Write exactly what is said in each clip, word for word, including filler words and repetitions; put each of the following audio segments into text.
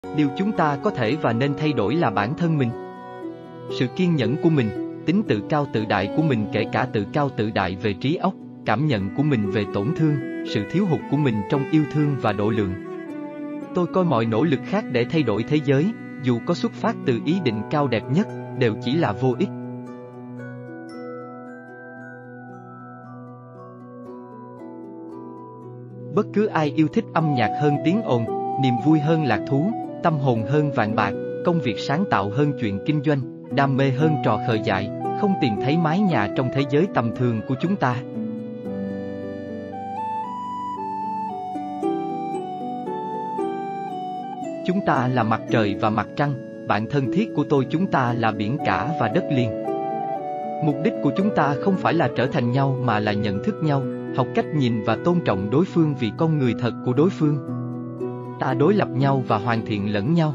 Điều chúng ta có thể và nên thay đổi là bản thân mình. Sự kiên nhẫn của mình, tính tự cao tự đại của mình, kể cả tự cao tự đại về trí óc, cảm nhận của mình về tổn thương, sự thiếu hụt của mình trong yêu thương và độ lượng. Tôi coi mọi nỗ lực khác để thay đổi thế giới, dù có xuất phát từ ý định cao đẹp nhất, đều chỉ là vô ích. Bất cứ ai yêu thích âm nhạc hơn tiếng ồn, niềm vui hơn lạc thú, tâm hồn hơn vàng bạc, công việc sáng tạo hơn chuyện kinh doanh, đam mê hơn trò khờ dại, không tìm thấy mái nhà trong thế giới tầm thường của chúng ta. Chúng ta là mặt trời và mặt trăng, bạn thân thiết của tôi, chúng ta là biển cả và đất liền. Mục đích của chúng ta không phải là trở thành nhau mà là nhận thức nhau, học cách nhìn và tôn trọng đối phương vì con người thật của đối phương. Ta đối lập nhau và hoàn thiện lẫn nhau.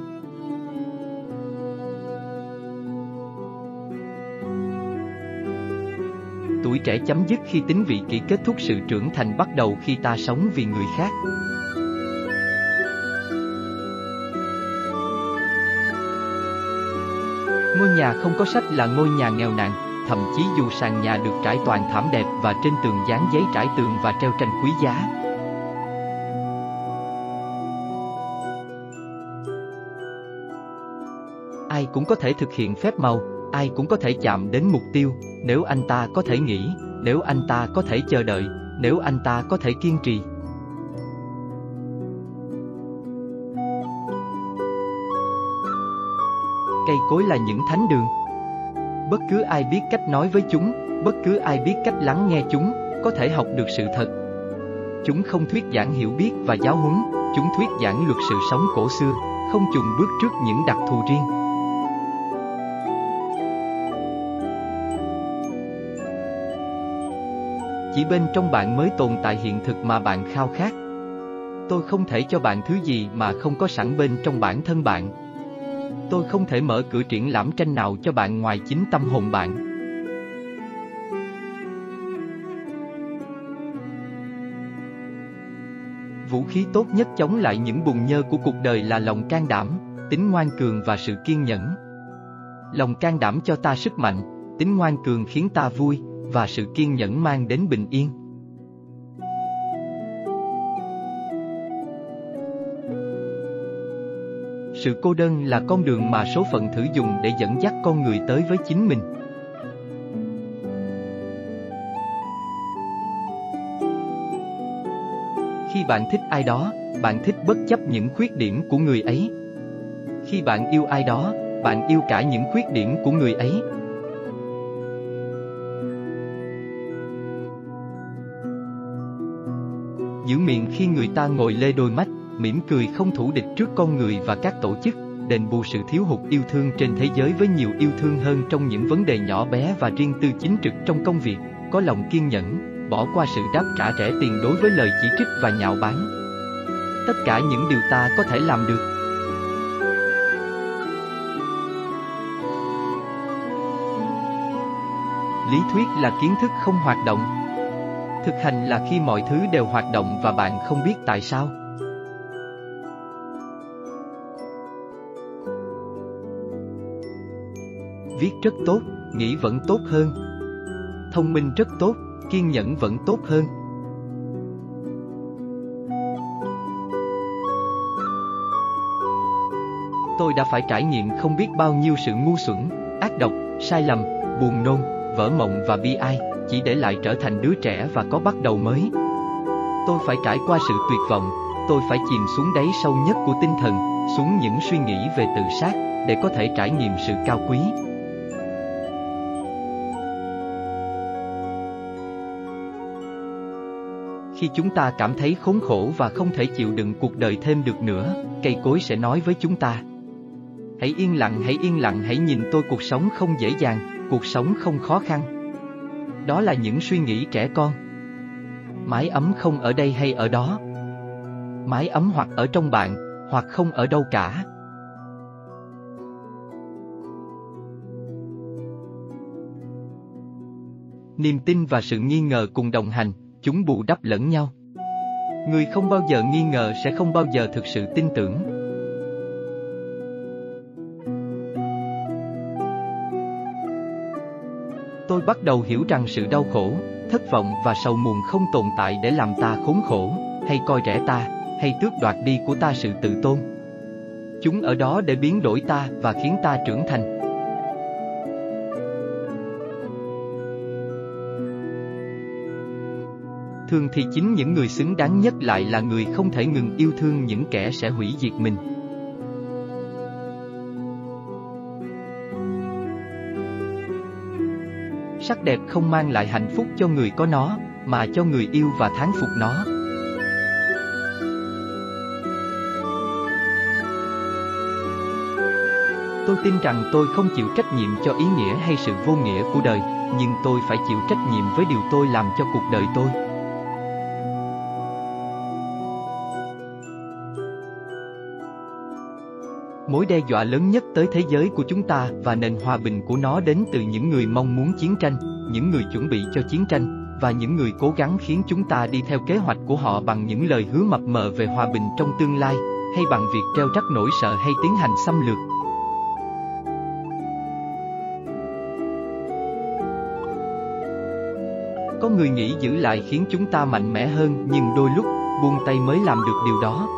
Tuổi trẻ chấm dứt khi tính vị kỷ, kết thúc sự trưởng thành bắt đầu khi ta sống vì người khác. Ngôi nhà không có sách là ngôi nhà nghèo nàn, thậm chí dù sàn nhà được trải toàn thảm đẹp và trên tường dán giấy trải tường và treo tranh quý giá. Ai cũng có thể thực hiện phép màu, ai cũng có thể chạm đến mục tiêu, nếu anh ta có thể nghĩ, nếu anh ta có thể chờ đợi, nếu anh ta có thể kiên trì. Cây cối là những thánh đường. Bất cứ ai biết cách nói với chúng, bất cứ ai biết cách lắng nghe chúng, có thể học được sự thật. Chúng không thuyết giảng hiểu biết và giáo huấn, chúng thuyết giảng luật sự sống cổ xưa, không chùn bước trước những đặc thù riêng. Chỉ bên trong bạn mới tồn tại hiện thực mà bạn khao khát. Tôi không thể cho bạn thứ gì mà không có sẵn bên trong bản thân bạn. Tôi không thể mở cửa triển lãm tranh nào cho bạn ngoài chính tâm hồn bạn. Vũ khí tốt nhất chống lại những bùn nhơ của cuộc đời là lòng can đảm, tính ngoan cường và sự kiên nhẫn. Lòng can đảm cho ta sức mạnh, tính ngoan cường khiến ta vui, và sự kiên nhẫn mang đến bình yên. Sự cô đơn là con đường mà số phận thử dùng để dẫn dắt con người tới với chính mình. Khi bạn thích ai đó, bạn thích bất chấp những khuyết điểm của người ấy. Khi bạn yêu ai đó, bạn yêu cả những khuyết điểm của người ấy. Giữ miệng khi người ta ngồi lê đôi mắt, mỉm cười không thủ địch trước con người và các tổ chức, đền bù sự thiếu hụt yêu thương trên thế giới với nhiều yêu thương hơn trong những vấn đề nhỏ bé và riêng tư, chính trực trong công việc, có lòng kiên nhẫn, bỏ qua sự đáp trả rẻ tiền đối với lời chỉ trích và nhạo báng. Tất cả những điều ta có thể làm được. Lý thuyết là kiến thức không hoạt động. Thực hành là khi mọi thứ đều hoạt động và bạn không biết tại sao. Viết rất tốt, nghĩ vẫn tốt hơn. Thông minh rất tốt, kiên nhẫn vẫn tốt hơn. Tôi đã phải trải nghiệm không biết bao nhiêu sự ngu xuẩn, ác độc, sai lầm, buồn nôn, vỡ mộng và bi ai, chỉ để lại trở thành đứa trẻ và có bắt đầu mới. Tôi phải trải qua sự tuyệt vọng, tôi phải chìm xuống đáy sâu nhất của tinh thần, xuống những suy nghĩ về tự sát, để có thể trải nghiệm sự cao quý. Khi chúng ta cảm thấy khốn khổ và không thể chịu đựng cuộc đời thêm được nữa, cây cối sẽ nói với chúng ta: hãy yên lặng, hãy yên lặng, hãy nhìn tôi, cuộc sống không dễ dàng, cuộc sống không khó khăn. Đó là những suy nghĩ trẻ con. Mái ấm không ở đây hay ở đó. Mái ấm hoặc ở trong bạn, hoặc không ở đâu cả. Niềm tin và sự nghi ngờ cùng đồng hành, chúng bù đắp lẫn nhau. Người không bao giờ nghi ngờ sẽ không bao giờ thực sự tin tưởng. Tôi bắt đầu hiểu rằng sự đau khổ, thất vọng và sầu muộn không tồn tại để làm ta khốn khổ, hay coi rẻ ta, hay tước đoạt đi của ta sự tự tôn. Chúng ở đó để biến đổi ta và khiến ta trưởng thành. Thường thì chính những người xứng đáng nhất lại là người không thể ngừng yêu thương những kẻ sẽ hủy diệt mình. Sắc đẹp không mang lại hạnh phúc cho người có nó, mà cho người yêu và thán phục nó. Tôi tin rằng tôi không chịu trách nhiệm cho ý nghĩa hay sự vô nghĩa của đời, nhưng tôi phải chịu trách nhiệm với điều tôi làm cho cuộc đời tôi. Mối đe dọa lớn nhất tới thế giới của chúng ta và nền hòa bình của nó đến từ những người mong muốn chiến tranh, những người chuẩn bị cho chiến tranh, và những người cố gắng khiến chúng ta đi theo kế hoạch của họ bằng những lời hứa mập mờ về hòa bình trong tương lai, hay bằng việc treo trắc nỗi sợ hay tiến hành xâm lược. Có người nghĩ giữ lại khiến chúng ta mạnh mẽ hơn, nhưng đôi lúc, buông tay mới làm được điều đó.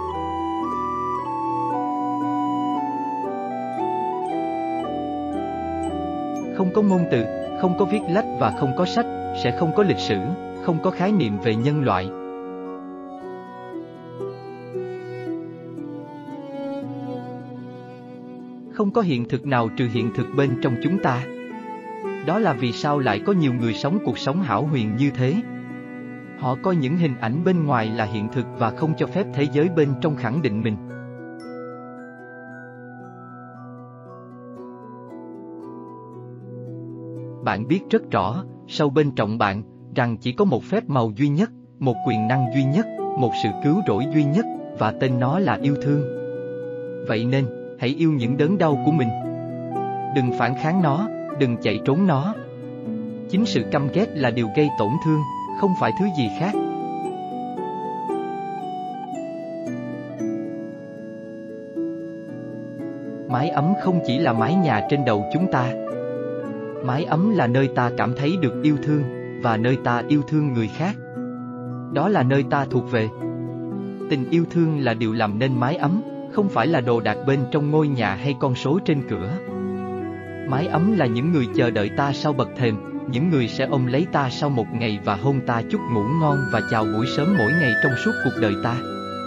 Không có ngôn từ, không có viết lách và không có sách, sẽ không có lịch sử, không có khái niệm về nhân loại. Không có hiện thực nào trừ hiện thực bên trong chúng ta. Đó là vì sao lại có nhiều người sống cuộc sống hão huyền như thế. Họ coi những hình ảnh bên ngoài là hiện thực và không cho phép thế giới bên trong khẳng định mình. Bạn biết rất rõ, sâu bên trong bạn, rằng chỉ có một phép màu duy nhất, một quyền năng duy nhất, một sự cứu rỗi duy nhất, và tên nó là yêu thương. Vậy nên, hãy yêu những đớn đau của mình. Đừng phản kháng nó, đừng chạy trốn nó. Chính sự căm ghét là điều gây tổn thương, không phải thứ gì khác. Mái ấm không chỉ là mái nhà trên đầu chúng ta. Mái ấm là nơi ta cảm thấy được yêu thương, và nơi ta yêu thương người khác. Đó là nơi ta thuộc về. Tình yêu thương là điều làm nên mái ấm, không phải là đồ đạc bên trong ngôi nhà hay con số trên cửa. Mái ấm là những người chờ đợi ta sau bậc thềm, những người sẽ ôm lấy ta sau một ngày và hôn ta chúc ngủ ngon và chào buổi sớm mỗi ngày trong suốt cuộc đời ta.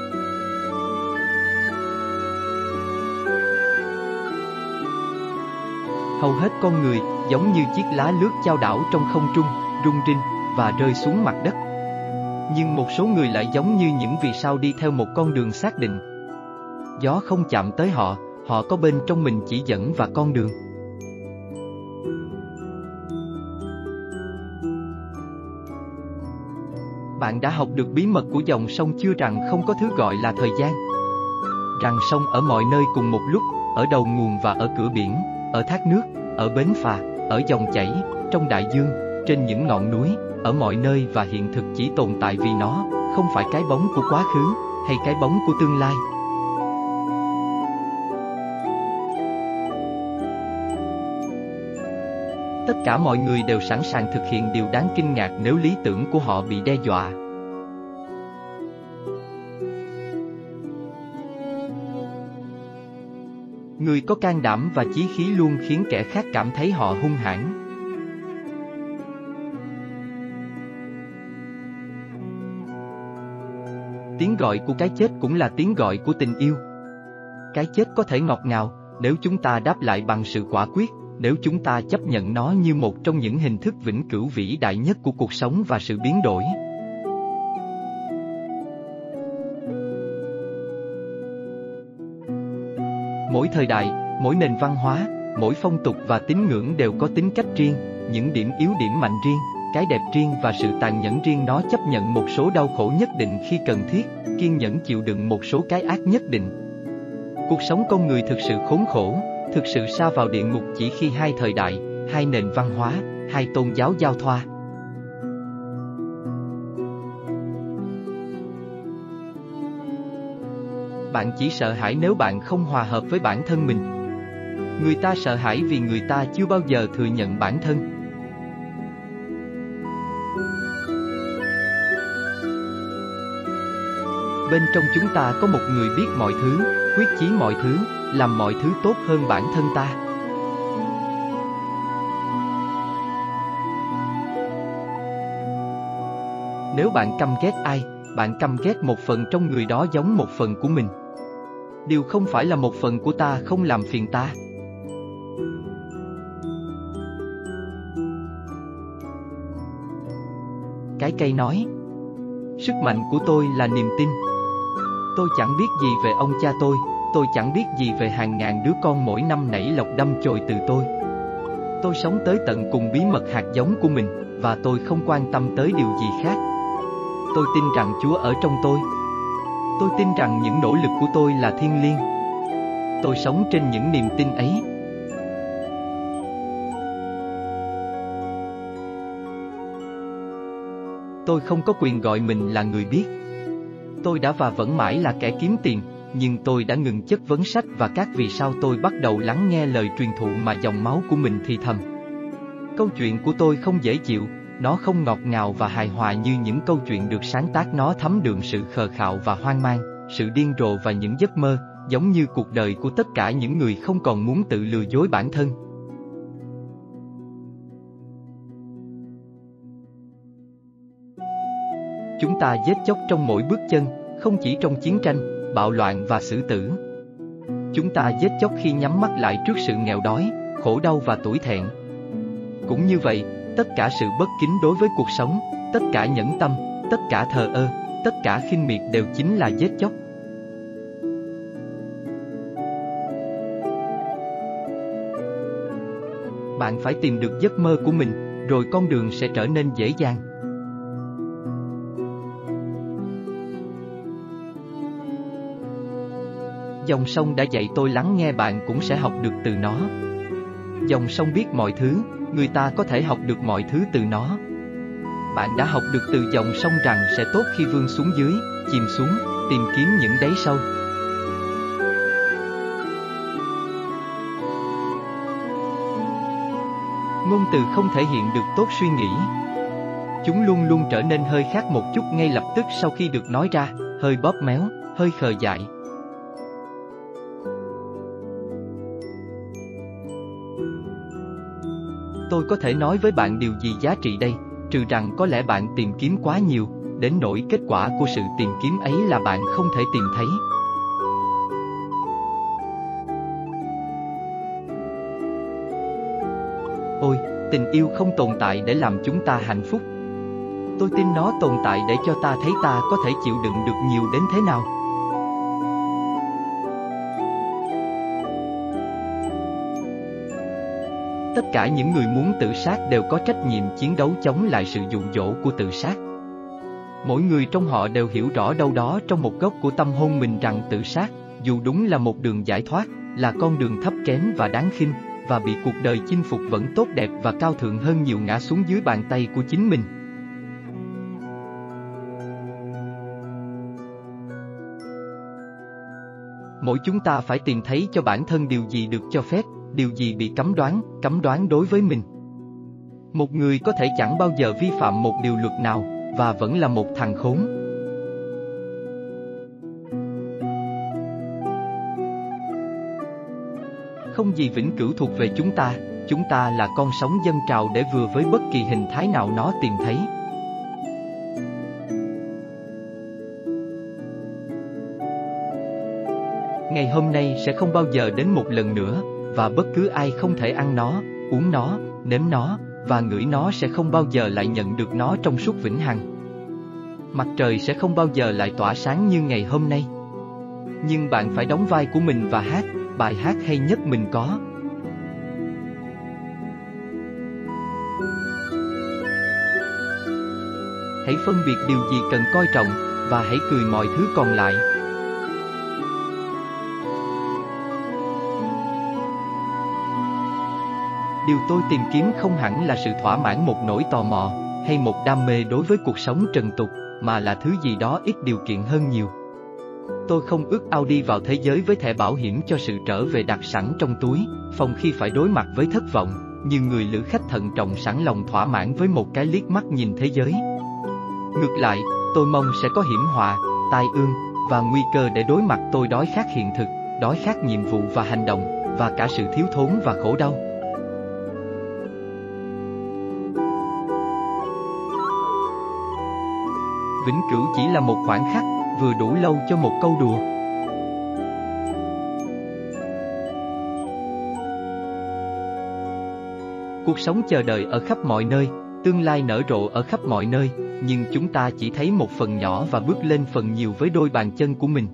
Hầu hết con người, giống như chiếc lá lướt chao đảo trong không trung, rung rinh, và rơi xuống mặt đất. Nhưng một số người lại giống như những vì sao đi theo một con đường xác định. Gió không chạm tới họ, họ có bên trong mình chỉ dẫn và con đường. Bạn đã học được bí mật của dòng sông chưa, rằng không có thứ gọi là thời gian. Rằng sông ở mọi nơi cùng một lúc, ở đầu nguồn và ở cửa biển, ở thác nước, ở bến phà, ở dòng chảy, trong đại dương, trên những ngọn núi, ở mọi nơi, và hiện thực chỉ tồn tại vì nó, không phải cái bóng của quá khứ, hay cái bóng của tương lai. Tất cả mọi người đều sẵn sàng thực hiện điều đáng kinh ngạc nếu lý tưởng của họ bị đe dọa. Người có can đảm và chí khí luôn khiến kẻ khác cảm thấy họ hung hãn. Tiếng gọi của cái chết cũng là tiếng gọi của tình yêu. Cái chết có thể ngọt ngào, nếu chúng ta đáp lại bằng sự quả quyết, nếu chúng ta chấp nhận nó như một trong những hình thức vĩnh cửu vĩ đại nhất của cuộc sống và sự biến đổi. Mỗi thời đại, mỗi nền văn hóa, mỗi phong tục và tín ngưỡng đều có tính cách riêng, những điểm yếu điểm mạnh riêng, cái đẹp riêng và sự tàn nhẫn riêng. Nó chấp nhận một số đau khổ nhất định khi cần thiết, kiên nhẫn chịu đựng một số cái ác nhất định. Cuộc sống con người thực sự khốn khổ, thực sự sa vào địa ngục chỉ khi hai thời đại, hai nền văn hóa, hai tôn giáo giao thoa. Bạn chỉ sợ hãi nếu bạn không hòa hợp với bản thân mình. Người ta sợ hãi vì người ta chưa bao giờ thừa nhận bản thân. bên trong chúng ta có một người biết mọi thứ, quyết chí mọi thứ, làm mọi thứ tốt hơn bản thân ta. Nếu bạn căm ghét ai, bạn căm ghét một phần trong người đó giống một phần của mình. Điều không phải là một phần của ta không làm phiền ta. Cái cây nói, sức mạnh của tôi là niềm tin. Tôi chẳng biết gì về ông cha tôi, tôi chẳng biết gì về hàng ngàn đứa con mỗi năm nảy lọc đâm chồi từ tôi. Tôi sống tới tận cùng bí mật hạt giống của mình, và tôi không quan tâm tới điều gì khác. Tôi tin rằng Chúa ở trong tôi. Tôi tin rằng những nỗ lực của tôi là thiêng liêng. Tôi sống trên những niềm tin ấy. Tôi không có quyền gọi mình là người biết. Tôi đã và vẫn mãi là kẻ kiếm tiền, nhưng tôi đã ngừng chất vấn sách và các vì sao tôi bắt đầu lắng nghe lời truyền thụ mà dòng máu của mình thì thầm. Câu chuyện của tôi không dễ chịu, nó không ngọt ngào và hài hòa như những câu chuyện được sáng tác, nó thấm đượm sự khờ khạo và hoang mang, sự điên rồ và những giấc mơ, giống như cuộc đời của tất cả những người không còn muốn tự lừa dối bản thân. Chúng ta giết chóc trong mỗi bước chân, không chỉ trong chiến tranh, bạo loạn và xử tử. Chúng ta giết chóc khi nhắm mắt lại trước sự nghèo đói, khổ đau và tủi thẹn. Cũng như vậy, tất cả sự bất kính đối với cuộc sống, tất cả nhẫn tâm, tất cả thờ ơ, tất cả khinh miệt đều chính là giết chóc. Bạn phải tìm được giấc mơ của mình, rồi con đường sẽ trở nên dễ dàng. Dòng sông đã dạy tôi lắng nghe, bạn cũng sẽ học được từ nó. Dòng sông biết mọi thứ, người ta có thể học được mọi thứ từ nó. Bạn đã học được từ dòng sông rằng sẽ tốt khi vươn xuống dưới, chìm xuống, tìm kiếm những đáy sâu. Ngôn từ không thể hiện được tốt suy nghĩ. Chúng luôn luôn trở nên hơi khác một chút ngay lập tức sau khi được nói ra, hơi bóp méo, hơi khờ dại. Tôi có thể nói với bạn điều gì giá trị đây, trừ rằng có lẽ bạn tìm kiếm quá nhiều, đến nỗi kết quả của sự tìm kiếm ấy là bạn không thể tìm thấy. Ôi, tình yêu không tồn tại để làm chúng ta hạnh phúc. Tôi tin nó tồn tại để cho ta thấy ta có thể chịu đựng được nhiều đến thế nào. Tất cả những người muốn tự sát đều có trách nhiệm chiến đấu chống lại sự dụ dỗ của tự sát. Mỗi người trong họ đều hiểu rõ đâu đó trong một góc của tâm hồn mình rằng tự sát, dù đúng là một đường giải thoát, là con đường thấp kém và đáng khinh, và bị cuộc đời chinh phục vẫn tốt đẹp và cao thượng hơn nhiều ngã xuống dưới bàn tay của chính mình. Mỗi chúng ta phải tìm thấy cho bản thân điều gì được cho phép, điều gì bị cấm đoán, cấm đoán đối với mình. Một người có thể chẳng bao giờ vi phạm một điều luật nào, và vẫn là một thằng khốn. Không gì vĩnh cửu thuộc về chúng ta, chúng ta là con sóng dâng trào để vừa với bất kỳ hình thái nào nó tìm thấy. Ngày hôm nay sẽ không bao giờ đến một lần nữa, và bất cứ ai không thể ăn nó, uống nó, nếm nó, và ngửi nó sẽ không bao giờ lại nhận được nó trong suốt vĩnh hằng. Mặt trời sẽ không bao giờ lại tỏa sáng như ngày hôm nay. Nhưng bạn phải đóng vai của mình và hát bài hát hay nhất mình có. Hãy phân biệt điều gì cần coi trọng, và hãy cười mọi thứ còn lại. Điều tôi tìm kiếm không hẳn là sự thỏa mãn một nỗi tò mò, hay một đam mê đối với cuộc sống trần tục, mà là thứ gì đó ít điều kiện hơn nhiều. Tôi không ước ao đi vào thế giới với thẻ bảo hiểm cho sự trở về đặt sẵn trong túi, phòng khi phải đối mặt với thất vọng, như người lữ khách thận trọng sẵn lòng thỏa mãn với một cái liếc mắt nhìn thế giới. Ngược lại, tôi mong sẽ có hiểm họa, tai ương, và nguy cơ để đối mặt tôi đói khát hiện thực, đói khát nhiệm vụ và hành động, và cả sự thiếu thốn và khổ đau. Vĩnh cửu chỉ là một khoảnh khắc, vừa đủ lâu cho một câu đùa. Cuộc sống chờ đợi ở khắp mọi nơi, tương lai nở rộ ở khắp mọi nơi, nhưng chúng ta chỉ thấy một phần nhỏ và bước lên phần nhiều với đôi bàn chân của mình.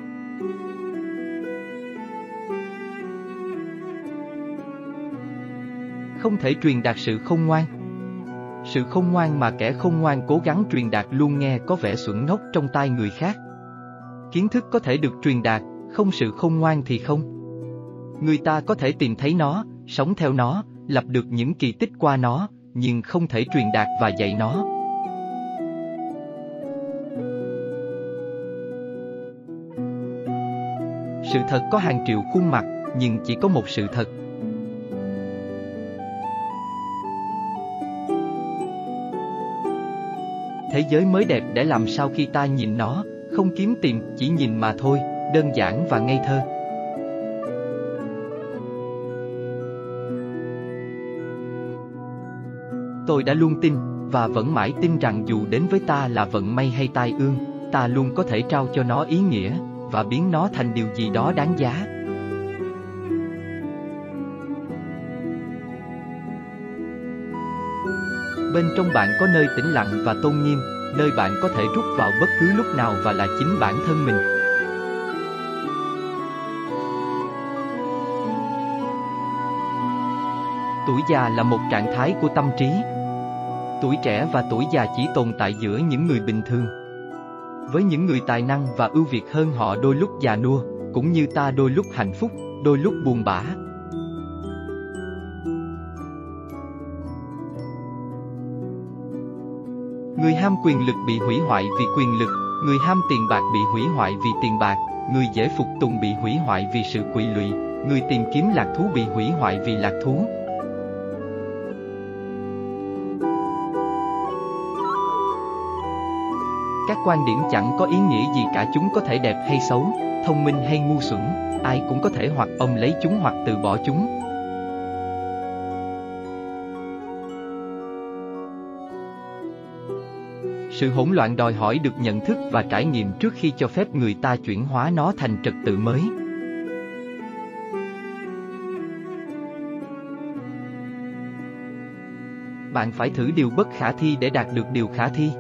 Không thể truyền đạt sự khôn ngoan. Sự khôn ngoan mà kẻ khôn ngoan cố gắng truyền đạt luôn nghe có vẻ xuẩn ngốc trong tai người khác. Kiến thức có thể được truyền đạt, không sự khôn ngoan thì không. Người ta có thể tìm thấy nó, sống theo nó, lập được những kỳ tích qua nó, nhưng không thể truyền đạt và dạy nó. Sự thật có hàng triệu khuôn mặt, nhưng chỉ có một sự thật. Thế giới mới đẹp để làm sao khi ta nhìn nó, không kiếm tìm, chỉ nhìn mà thôi, đơn giản và ngây thơ. Tôi đã luôn tin, và vẫn mãi tin rằng dù đến với ta là vận may hay tai ương, ta luôn có thể trao cho nó ý nghĩa, và biến nó thành điều gì đó đáng giá. Bên trong bạn có nơi tĩnh lặng và tôn nghiêm, nơi bạn có thể rút vào bất cứ lúc nào và là chính bản thân mình. Tuổi già là một trạng thái của tâm trí. Tuổi trẻ và tuổi già chỉ tồn tại giữa những người bình thường. Với những người tài năng và ưu việt hơn họ đôi lúc già nua, cũng như ta đôi lúc hạnh phúc, đôi lúc buồn bã. Người ham quyền lực bị hủy hoại vì quyền lực, người ham tiền bạc bị hủy hoại vì tiền bạc, người dễ phục tùng bị hủy hoại vì sự quỵ lụy, người tìm kiếm lạc thú bị hủy hoại vì lạc thú. Các quan điểm chẳng có ý nghĩa gì cả, chúng có thể đẹp hay xấu, thông minh hay ngu xuẩn, ai cũng có thể hoặc ôm lấy chúng hoặc từ bỏ chúng. Sự hỗn loạn đòi hỏi được nhận thức và trải nghiệm trước khi cho phép người ta chuyển hóa nó thành trật tự mới. Bạn phải thử điều bất khả thi để đạt được điều khả thi.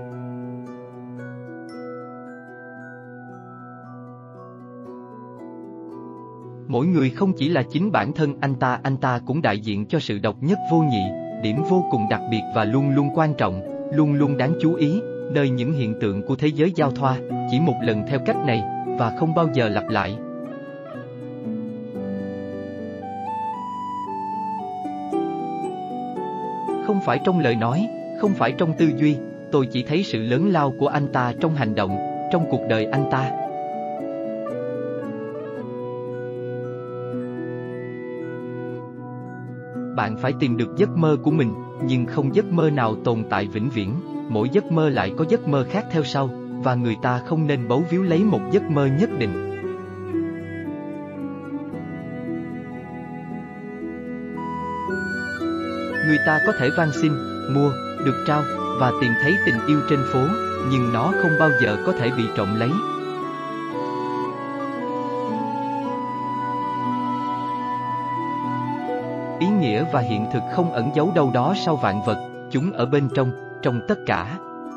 Mỗi người không chỉ là chính bản thân anh ta, anh ta cũng đại diện cho sự độc nhất vô nhị, điểm vô cùng đặc biệt và luôn luôn quan trọng, luôn luôn đáng chú ý, nơi những hiện tượng của thế giới giao thoa, chỉ một lần theo cách này, và không bao giờ lặp lại. Không phải trong lời nói, không phải trong tư duy, tôi chỉ thấy sự lớn lao của anh ta trong hành động, trong cuộc đời anh ta. Bạn phải tìm được giấc mơ của mình, nhưng không giấc mơ nào tồn tại vĩnh viễn, mỗi giấc mơ lại có giấc mơ khác theo sau, và người ta không nên bấu víu lấy một giấc mơ nhất định. Người ta có thể van xin, mua, được trao, và tìm thấy tình yêu trên phố, nhưng nó không bao giờ có thể bị trộm lấy. Ý nghĩa và hiện thực không ẩn giấu đâu đó sau vạn vật, chúng ở bên trong, trong tất cả.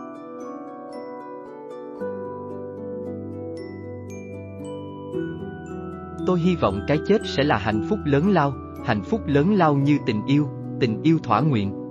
Tôi hy vọng cái chết sẽ là hạnh phúc lớn lao, hạnh phúc lớn lao như tình yêu, tình yêu thỏa nguyện.